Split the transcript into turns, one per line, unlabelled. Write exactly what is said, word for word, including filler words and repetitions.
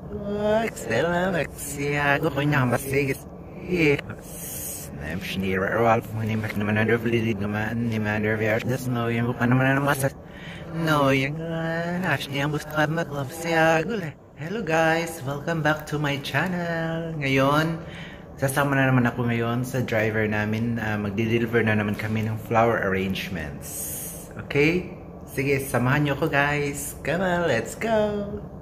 Excellent, Maxiago, Masigis. Schnee, Ralph, when he met the man under bleeding, the man, the man, there's no young man, must no young Ashley, I must have my love. Hello guys, welcome back to my channel. Ngayon, sasama na naman ako ngayon sa driver namin. Uh, magdi-deliver na naman kami ng flower arrangements. Okay? Sige, samahan niyo ko guys. Come on, let's go!